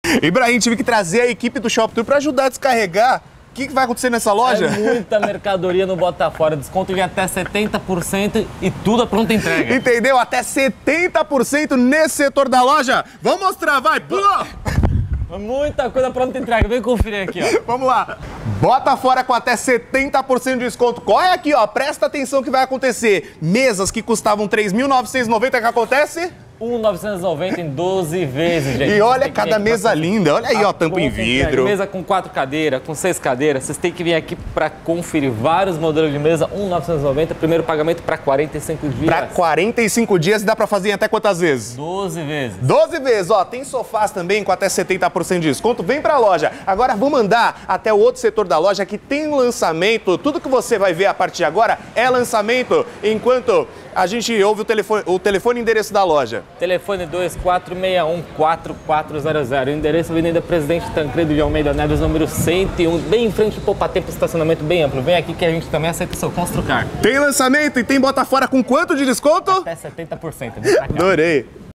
Ibrahim, tive que trazer a equipe do Shop Tour para ajudar a descarregar. O que vai acontecer nessa loja? É muita mercadoria no Bota Fora, desconto de até 70% e tudo a pronta entrega. Entendeu? Até 70% nesse setor da loja. Vamos mostrar, vai, pula! Muita coisa pronta entrega, vem conferir aqui, ó. Vamos lá. Bota Fora com até 70% de desconto. Corre aqui, ó, presta atenção que vai acontecer. Mesas que custavam R$ 3.990, que acontece? 1.990 em 12 vezes, gente. E olha cada mesa linda. Olha aí, ó, tampa em vidro. Mesa com 4 cadeiras, com 6 cadeiras. Vocês têm que vir aqui para conferir vários modelos de mesa. 1.990, primeiro pagamento para 45 dias. Para 45 dias dá para fazer em até quantas vezes? 12 vezes. 12 vezes, ó. Tem sofás também com até 70% de desconto. Vem pra loja. Agora vamos andar até o outro setor da loja que tem lançamento. Tudo que você vai ver a partir de agora é lançamento. Enquanto a gente ouve o telefone e endereço da loja. Telefone 2461-4400. Endereço Avenida Presidente Tancredo de Almeida Neves, número 101. Bem em frente ao Poupa Tempo, estacionamento bem amplo. Vem aqui que a gente também aceita o seu Construcar. Tem lançamento e tem Bota Fora com quanto de desconto? Até 70%. Adorei.